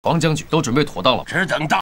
王将军都准备妥当了， 只等大